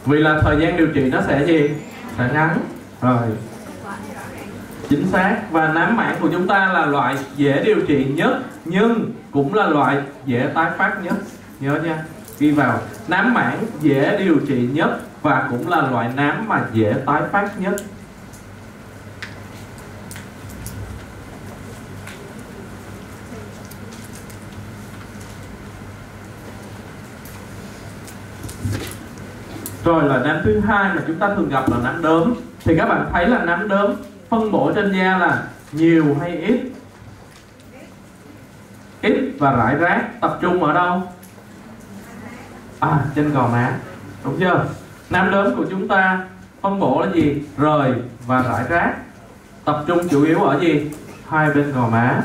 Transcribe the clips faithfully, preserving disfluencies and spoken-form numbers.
Vì là thời gian điều trị nó sẽ gì? Sẽ ngắn. Rồi, chính xác. Và nám mảng của chúng ta là loại dễ điều trị nhất, nhưng cũng là loại dễ tái phát nhất. Nhớ nha, ghi vào. Nám mảng dễ điều trị nhất và cũng là loại nám mà dễ tái phát nhất. Rồi là nám thứ hai mà chúng ta thường gặp là nám đốm. Thì các bạn thấy là nám đốm phân bổ trên da là nhiều hay ít? Ít và rải rác. Tập trung ở đâu? À, trên gò má. Đúng chưa? Nám đốm của chúng ta phân bổ là gì? Rời và rải rác. Tập trung chủ yếu ở gì? Hai bên gò má.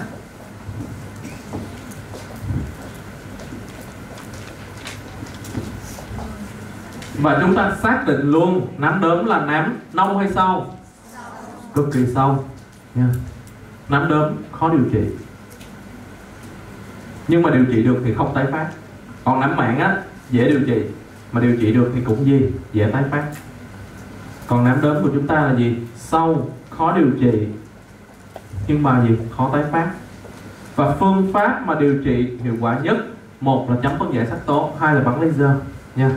Và chúng ta xác định luôn nám đốm là nám nông hay sâu? Cực kỳ sâu nha. Nám đốm khó điều trị, nhưng mà điều trị được thì không tái phát. Còn nám mảng á dễ điều trị, mà điều trị được thì cũng gì? Dễ tái phát. Còn nám đốm của chúng ta là gì? Sâu, khó điều trị, nhưng mà gì? Khó tái phát. Và phương pháp mà điều trị hiệu quả nhất, một là chấm phân giải sắc tố, hai là bắn laser nha.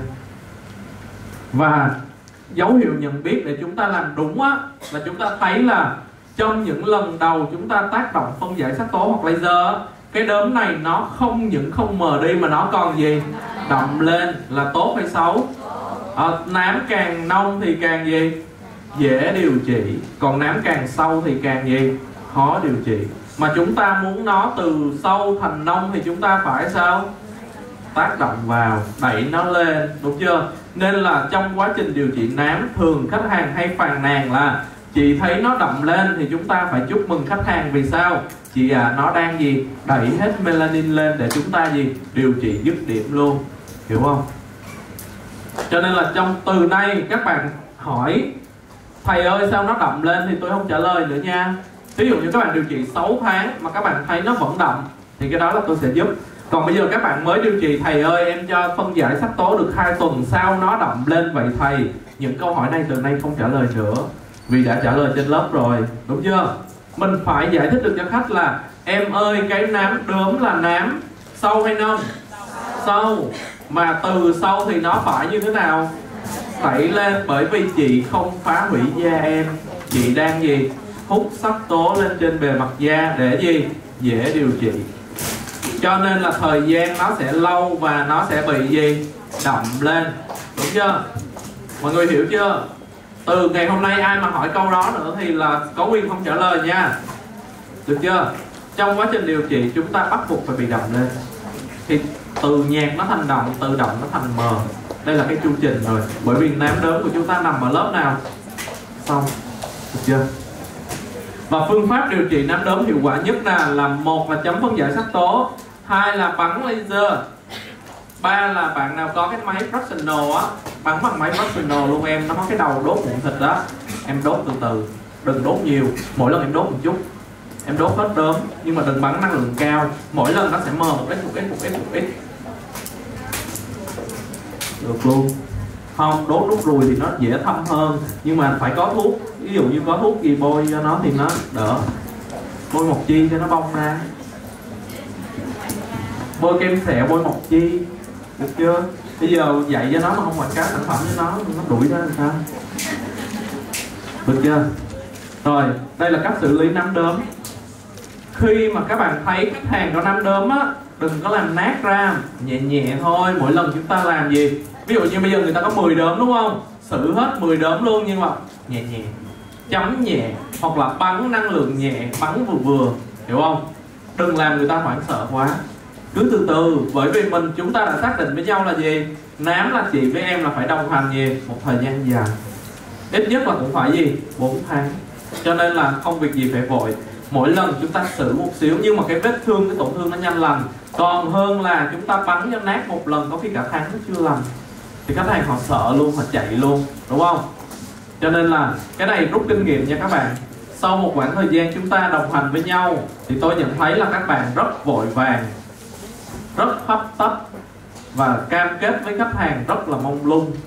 Và dấu hiệu nhận biết để chúng ta làm đúng á là chúng ta thấy là trong những lần đầu chúng ta tác động phân giải sắc tố hoặc laser, cái đốm này nó không những không mờ đi mà nó còn gì? Đậm lên. Là tốt hay xấu? À, nám càng nông thì càng gì? Dễ điều trị. Còn nám càng sâu thì càng gì? Khó điều trị. Mà chúng ta muốn nó từ sâu thành nông thì chúng ta phải sao? Tác động vào, đẩy nó lên, đúng chưa? Nên là trong quá trình điều trị nám, thường khách hàng hay phàn nàn là chị thấy nó đậm lên thì chúng ta phải chúc mừng khách hàng. Vì sao? Chị à, nó đang gì? Đẩy hết melanin lên để chúng ta gì? Điều trị dứt điểm luôn. Hiểu không? Cho nên là trong từ nay các bạn hỏi thầy ơi sao nó đậm lên thì tôi không trả lời nữa nha. Ví dụ như các bạn điều trị sáu tháng mà các bạn thấy nó vẫn đậm thì cái đó là tôi sẽ giúp. Còn bây giờ các bạn mới điều trị, thầy ơi em cho phân giải sắc tố được hai tuần sao nó đậm lên vậy thầy? Những câu hỏi này từ nay không trả lời nữa, vì đã trả lời trên lớp rồi, đúng chưa? Mình phải giải thích được cho khách là em ơi cái nám đốm là nám sâu hay nông? Sâu. Mà từ sâu thì nó phải như thế nào? Đẩy lên, bởi vì chị không phá hủy da em, chị đang gì? Hút sắc tố lên trên bề mặt da để gì? Dễ điều trị. Cho nên là thời gian nó sẽ lâu và nó sẽ bị gì? Đậm lên. Đúng chưa? Mọi người hiểu chưa? Từ ngày hôm nay ai mà hỏi câu đó nữa thì là có quyền không trả lời nha. Được chưa? Trong quá trình điều trị chúng ta bắt buộc phải bị đậm lên. Thì từ nhạt nó thành đậm, từ đậm nó thành mờ. Đây là cái chu trình rồi. Bởi vì nám đốm của chúng ta nằm ở lớp nào? Xong. Được chưa? Và phương pháp điều trị nám đốm hiệu quả nhất là, là một là chấm phân giải sắc tố, hai là bắn laser, ba là bạn nào có cái máy fractional á, bắn bằng máy fractional luôn em, nó có cái đầu đốt mụn thịt đó, em đốt từ từ, đừng đốt nhiều, mỗi lần em đốt một chút, em đốt hết đốm nhưng mà đừng bắn năng lượng cao, mỗi lần nó sẽ mờ một ít một ít một ít một ít, được luôn. Không, đốt nút ruồi thì nó dễ thâm hơn, nhưng mà phải có thuốc, ví dụ như có thuốc gì bôi cho nó thì nó đỡ, bôi mọc chi cho nó bong ra, bôi kem sẹo, bôi mọc chi, được chưa? Bây giờ dạy cho nó mà không quảng cáo sản phẩm cho nó, nó đuổi ra làm sao? Được chưa? Rồi, đây là cách xử lý nám đốm. Khi mà các bạn thấy khách hàng có nám đốm á, đừng có làm nát ra, nhẹ nhẹ thôi. Mỗi lần chúng ta làm gì? Ví dụ như bây giờ người ta có mười đốm đúng không? Xử hết mười đốm luôn, nhưng mà nhẹ nhẹ, chấm nhẹ, hoặc là bắn năng lượng nhẹ, bắn vừa vừa, hiểu không? Đừng làm người ta hoảng sợ quá. Cứ từ từ, bởi vì mình chúng ta đã xác định với nhau là gì? Nám là chị với em là phải đồng hành gì? Một thời gian dài, ít nhất là cũng phải gì? bốn tháng. Cho nên là không việc gì phải vội. Mỗi lần chúng ta xử một xíu, nhưng mà cái vết thương, cái tổn thương nó nhanh lành, còn hơn là chúng ta bắn cho nát một lần có khi cả tháng nó chưa lành. Thì khách hàng họ sợ luôn, họ chạy luôn, đúng không? Cho nên là cái này rút kinh nghiệm nha các bạn. Sau một khoảng thời gian chúng ta đồng hành với nhau thì tôi nhận thấy là các bạn rất vội vàng, rất hấp tấp và cam kết với khách hàng rất là mông lung.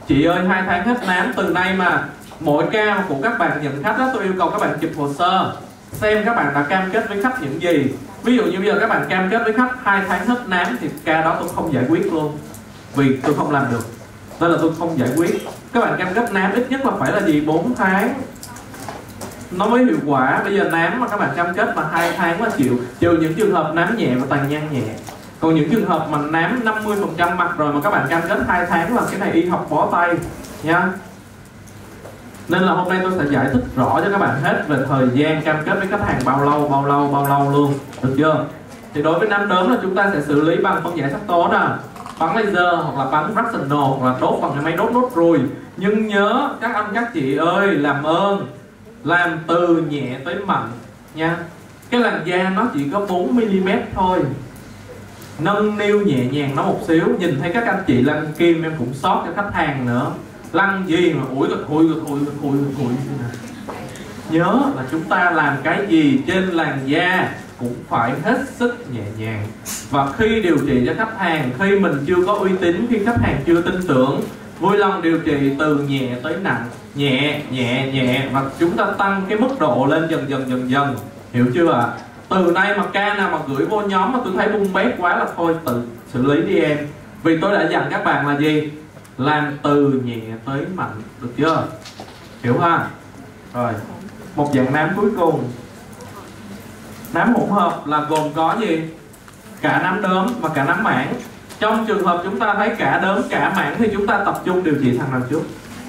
chị ơi hai tháng hết nám, từ nay mà mỗi ca của các bạn nhận khách đó, tôi yêu cầu các bạn chụp hồ sơ xem các bạn đã cam kết với khách những gì. Ví dụ như bây giờ các bạn cam kết với khách hai tháng hết nám thì ca đó tôi không giải quyết luôn, vì tôi không làm được, nên là tôi không giải quyết. Các bạn cam kết nám ít nhất là phải là gì bốn tháng nó mới hiệu quả. Bây giờ nám mà các bạn cam kết mà hai tháng là chịu, trừ những trường hợp nám nhẹ và tàn nhang nhẹ. Còn những trường hợp mà nám năm mươi phần trăm mặt rồi mà các bạn cam kết hai tháng là cái này y học bó tay nha. Nên là hôm nay tôi sẽ giải thích rõ cho các bạn hết về thời gian cam kết với khách hàng bao lâu, bao lâu, bao lâu luôn, được chưa? Thì đối với nám đốm là chúng ta sẽ xử lý bằng phân giải sắc tố nè, bắn laser hoặc là bắn fractional hoặc là đốt bằng cái máy đốt nốt ruồi. Nhưng nhớ các anh các chị ơi, làm ơn làm từ nhẹ tới mạnh nha. Cái làn da nó chỉ có bốn mi li mét thôi, nâng niu nhẹ nhàng nó một xíu. Nhìn thấy các anh chị lăn kim em cũng sót cho khách hàng nữa, lăn gì mà ủi ủi ủi ủi ủi ủi. Nhớ là chúng ta làm cái gì trên làn da cũng phải hết sức nhẹ nhàng. Và khi điều trị cho khách hàng, khi mình chưa có uy tín, khi khách hàng chưa tin tưởng, vui lòng điều trị từ nhẹ tới nặng, nhẹ nhẹ nhẹ, và chúng ta tăng cái mức độ lên dần dần dần dần, hiểu chưa ạ? À? Từ nay mà ca nào mà gửi vô nhóm mà tôi thấy bung bét quá là thôi tự xử lý đi em, vì tôi đã dặn các bạn là gì, làm từ nhẹ tới mạnh, được chưa? Hiểu ha? Rồi, một dạng nám cuối cùng, nám hỗn hợp là gồm có gì? Cả nám đốm và cả nám mảng. Trong trường hợp chúng ta thấy cả đốm cả mảng thì chúng ta tập trung điều trị thằng nào trước?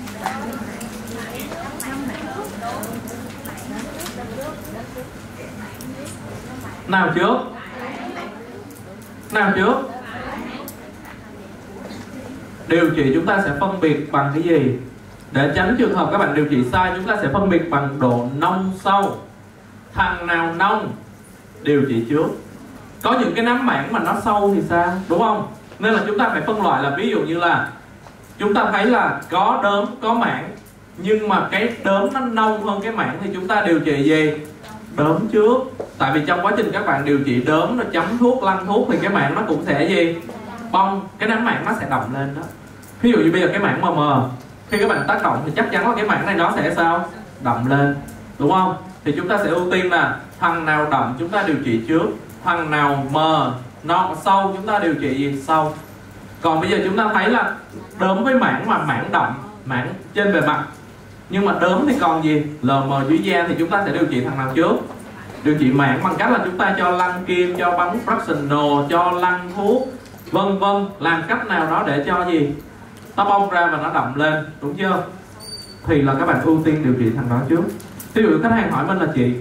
Nào trước? Nào trước? Điều trị chúng ta sẽ phân biệt bằng cái gì? Để tránh trường hợp các bạn điều trị sai, chúng ta sẽ phân biệt bằng độ nông sâu. Thằng nào nông điều trị trước. Có những cái nám mảng mà nó sâu thì sao, đúng không? Nên là chúng ta phải phân loại là ví dụ như là chúng ta thấy là có đốm, có mảng, nhưng mà cái đốm nó nông hơn cái mảng thì chúng ta điều trị gì? Đốm trước. Tại vì trong quá trình các bạn điều trị đốm, nó chấm thuốc, lăn thuốc thì cái mảng nó cũng sẽ gì? Bong, cái nám mảng nó sẽ đậm lên đó. Ví dụ như bây giờ cái mảng mờ mờ, khi các bạn tác động thì chắc chắn là cái mảng này nó sẽ sao? Đậm lên, đúng không? Thì chúng ta sẽ ưu tiên là thằng nào đậm chúng ta điều trị trước, thằng nào mờ, non sâu chúng ta điều trị gì? Sâu. Còn bây giờ chúng ta thấy là đốm với mảng mà mảng đậm, mảng trên bề mặt, nhưng mà đốm thì còn gì? Lờ mờ dưới da thì chúng ta sẽ điều trị thằng nào trước? Điều trị mảng bằng cách là chúng ta cho lăn kim, cho bắn fractional, cho lăn thuốc, vân vân, làm cách nào đó để cho gì? Nó bong ra và nó đậm lên, đúng chưa? Thì là các bạn ưu tiên điều trị thằng đó trước. Ví dụ khách hàng hỏi mình là chị,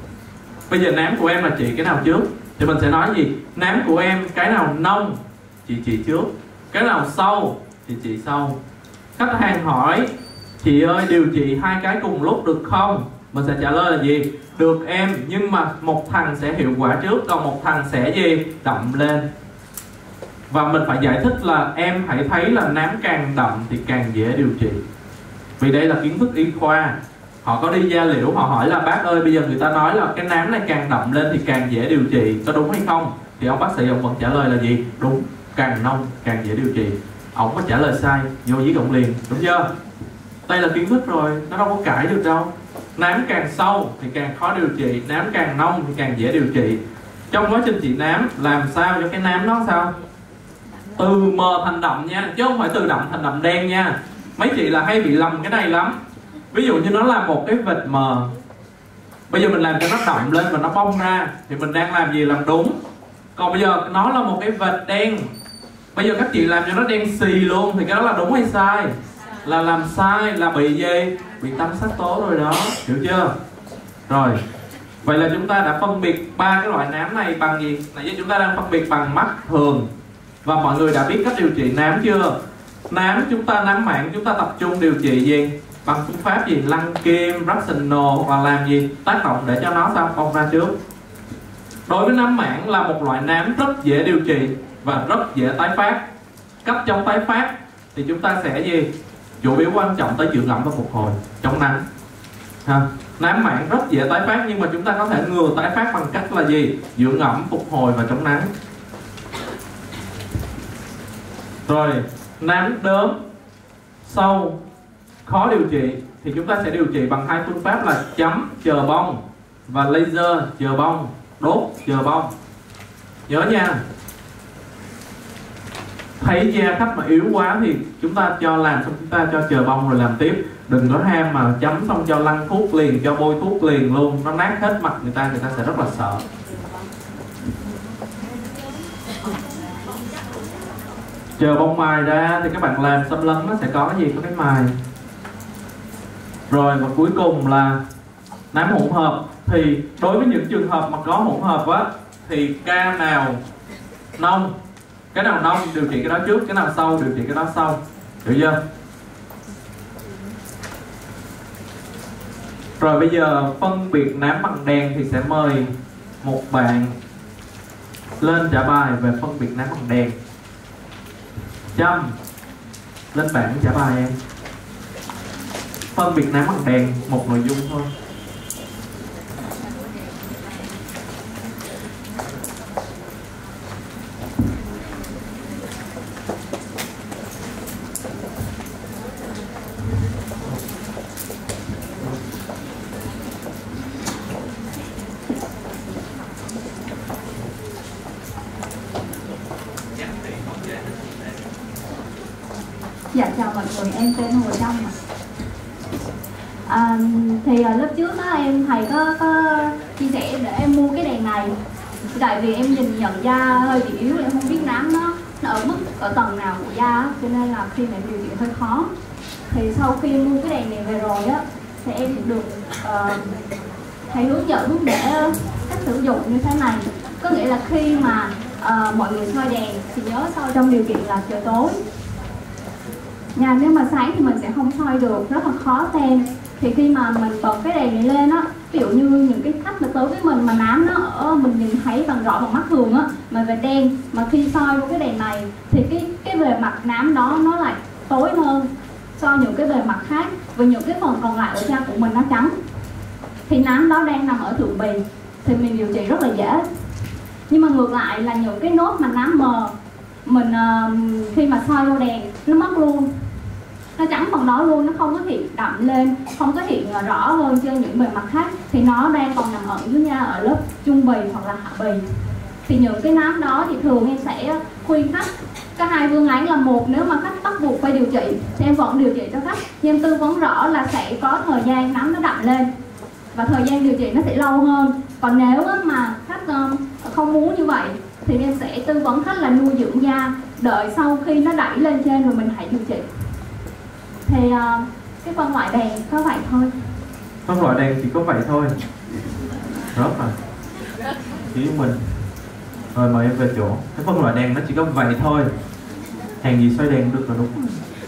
bây giờ nám của em là chị cái nào trước? Thì mình sẽ nói gì? Nám của em cái nào nông chị trị trước, cái nào sâu thì trị sau. Khách hàng hỏi chị ơi điều trị hai cái cùng lúc được không? Mình sẽ trả lời là gì? Được em, nhưng mà một thằng sẽ hiệu quả trước, còn một thằng sẽ gì? Đậm lên. Và mình phải giải thích là em hãy thấy là nám càng đậm thì càng dễ điều trị, vì đây là kiến thức y khoa. Họ có đi da liễu, họ hỏi là bác ơi bây giờ người ta nói là cái nám này càng đậm lên thì càng dễ điều trị, có đúng hay không? Thì ông bác sĩ ông vẫn trả lời là gì? Đúng, càng nông càng dễ điều trị. Ông có trả lời sai, vô giết ông liền, đúng chưa? Đây là kiến thức rồi, nó đâu có cãi được đâu. Nám càng sâu thì càng khó điều trị, nám càng nông thì càng dễ điều trị. Trong quá trình trị nám, làm sao cho cái nám nó sao? Từ mờ thành đậm nha, chứ không phải từ đậm thành đậm đen nha. Mấy chị là hay bị lầm cái này lắm. Ví dụ như nó là một cái vệt mờ, bây giờ mình làm cho nó đậm lên và nó bong ra thì mình đang làm gì? Làm đúng. Còn bây giờ nó là một cái vệt đen, bây giờ các chị làm cho nó đen xì luôn thì cái đó là đúng hay sai? Là làm sai, là bị gì? Bị tăng sắc tố rồi đó, hiểu chưa? Rồi, vậy là chúng ta đã phân biệt ba cái loại nám này bằng gì? Nãy giờ chúng ta đang phân biệt bằng mắt thường. Và mọi người đã biết cách điều trị nám chưa? Nám chúng ta, nám mảng chúng ta tập trung điều trị gì? Bằng phương pháp gì? Lăn kim, fractional, hoặc là làm gì? Tác động để cho nó sao? Bong ra trước. Đối với nám mảng là một loại nám rất dễ điều trị và rất dễ tái phát. Cách chống tái phát thì chúng ta sẽ gì? Chủ yếu quan trọng tới dưỡng ẩm và phục hồi, chống nắng ha. Nám mảng rất dễ tái phát nhưng mà chúng ta có thể ngừa tái phát bằng cách là gì? Dưỡng ẩm, phục hồi và chống nắng. Rồi, nám đốm sâu, khó điều trị thì chúng ta sẽ điều trị bằng hai phương pháp là chấm chờ bong và laser chờ bong, đốt chờ bong. Nhớ nha. Thấy da khách mà yếu quá thì chúng ta cho làm xong chúng ta cho chờ bong rồi làm tiếp. Đừng có ham mà chấm xong cho lăn thuốc liền, cho bôi thuốc liền luôn, nó nát hết mặt người ta, người ta sẽ rất là sợ. Chờ bông mài ra thì các bạn làm xâm lấn nó sẽ có cái gì? Có cái mài. Rồi và cuối cùng là nám hỗn hợp. Thì đối với những trường hợp mà có hỗn hợp á thì ca nào nông, cái nào nông điều trị cái đó trước, cái nào sâu điều trị cái đó sau. Hiểu chưa? Rồi bây giờ phân biệt nám bằng đèn thì sẽ mời một bạn lên trả bài về phân biệt nám bằng đèn. Trâm, lên bảng trả bài em. Phân biệt nám bằng đèn, một nội dung thôi. Dạ chào mọi người, em tên Hồ Trâm ạ. À, thì à, lớp trước đó em thầy có, có chia sẻ để em mua cái đèn này. Tại vì em nhìn nhận da hơi bị yếu, em không biết nám nó, nó ở mức ở tầng nào của da, cho nên là khi mà em điều trị hơi khó. Thì sau khi mua cái đèn này về rồi á, thì em được uh, thầy hướng dẫn để cách sử dụng như thế này. Có nghĩa là khi mà uh, mọi người soi đèn thì nhớ soi trong điều kiện là trời tối. Nhà nếu mà sáng thì mình sẽ không soi được, rất là khó xem. Thì khi mà mình bật cái đèn này lên á, ví dụ như những cái khách mà tới với mình mà nám nó ở mình nhìn thấy bằng rõ bằng mắt thường á, mà về đen, mà khi soi vô cái đèn này thì cái cái bề mặt nám đó nó lại tối hơn so những cái bề mặt khác, và những cái phần còn lại ở da của mình nó trắng. Thì nám đó đang nằm ở thượng bì thì mình điều trị rất là dễ. Nhưng mà ngược lại là những cái nốt mà nám mờ, mình uh, khi mà soi vô đèn nó mất luôn, nó trắng phần đó luôn, nó không có hiện đậm lên, không có hiện rõ hơn trên những bề mặt khác, thì nó đang còn nằm ẩn dưới da ở lớp trung bì hoặc là hạ bì. Thì những cái nám đó thì thường em sẽ khuyên khách có hai phương án là: một, nếu mà khách bắt buộc phải điều trị thì em vẫn điều trị cho khách, nhưng em tư vấn rõ là sẽ có thời gian nám nó đậm lên và thời gian điều trị nó sẽ lâu hơn. Còn nếu mà khách không muốn như vậy thì em sẽ tư vấn khách là nuôi dưỡng da, đợi sau khi nó đẩy lên trên rồi mình hãy điều trị. Thì uh, cái phân loại đèn có vậy thôi. Phân loại đèn chỉ có vậy thôi. Rất rồi. Chỉ mình. Rồi mời em về chỗ. Cái phân loại đèn nó chỉ có vậy thôi. Hàng gì xoay đèn được là đúng.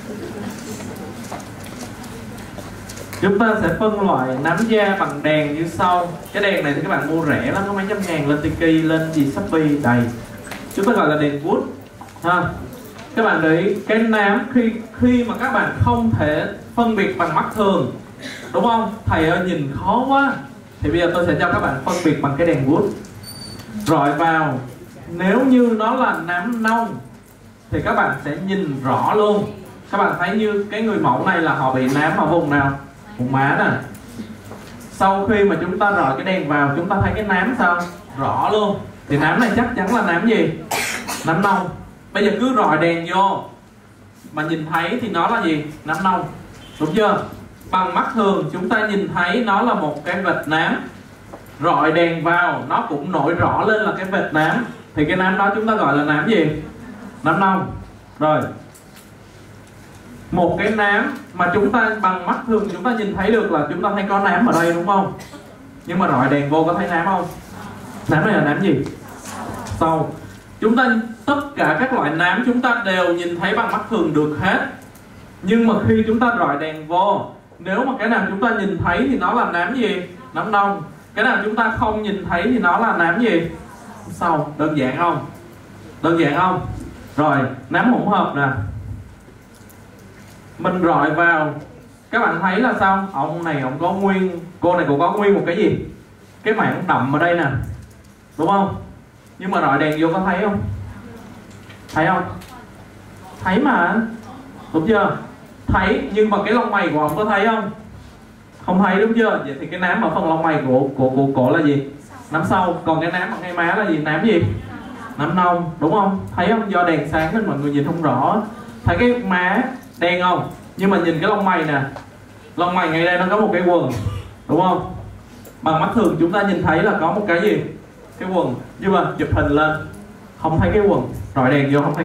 Chúng ta sẽ phân loại nám da bằng đèn như sau. Cái đèn này thì các bạn mua rẻ lắm, có mấy trăm ngàn, lên Tiki, lên gì Shopee đầy. Chúng ta gọi là đèn wood ha. Các bạn để ý, cái nám khi khi mà các bạn không thể phân biệt bằng mắt thường, đúng không? Thầy ơi nhìn khó quá, thì bây giờ tôi sẽ cho các bạn phân biệt bằng cái đèn wood. Rọi vào, nếu như nó là nám nông thì các bạn sẽ nhìn rõ luôn. Các bạn thấy như cái người mẫu này là họ bị nám ở vùng nào? Vùng má nè. Sau khi mà chúng ta rọi cái đèn vào, chúng ta thấy cái nám sao? Rõ luôn. Thì nám này chắc chắn là nám gì? Nám nông. Bây giờ cứ rọi đèn vô mà nhìn thấy thì nó là gì? Nám nông. Đúng chưa? Bằng mắt thường chúng ta nhìn thấy nó là một cái vệt nám. Rọi đèn vào nó cũng nổi rõ lên là cái vệt nám. Thì cái nám đó chúng ta gọi là nám gì? Nám nông. Rồi. Một cái nám mà chúng ta bằng mắt thường chúng ta nhìn thấy được là chúng ta thấy có nám ở đây, đúng không? Nhưng mà rọi đèn vô có thấy nám không? Nám này là nám gì? Sâu. Chúng ta tất cả các loại nám chúng ta đều nhìn thấy bằng mắt thường được hết. Nhưng mà khi chúng ta rọi đèn vô, nếu mà cái nào chúng ta nhìn thấy thì nó là nám gì? Nám nông. Cái nào chúng ta không nhìn thấy thì nó là nám gì? Sâu. Đơn giản không? Đơn giản không? Rồi, nám hỗn hợp nè. Mình rọi vào, các bạn thấy là sao? Ông này ông có nguyên, cô này cũng có nguyên một cái gì? Cái mảng đậm ở đây nè, đúng không? Nhưng mà rọi đèn vô có thấy không? Thấy không? Thấy mà, đúng chưa? Thấy, nhưng mà cái lông mày của ông có thấy không? Không thấy đúng chưa? Vậy thì cái nám ở phần lông mày của của của cổ là gì? Nám sau. Còn cái nám ở ngay má là gì? Nám gì? Nám nông, đúng không? Thấy không? Do đèn sáng nên mọi người nhìn không rõ. Thấy cái má đen không? Nhưng mà nhìn cái lông mày nè, lông mày ngay đây nó có một cái quầng, đúng không? Bằng mắt thường chúng ta nhìn thấy là có một cái gì? Cái quầng. Nhưng mà chụp hình lên không thấy cái quầng, rọi đèn vô không thấy.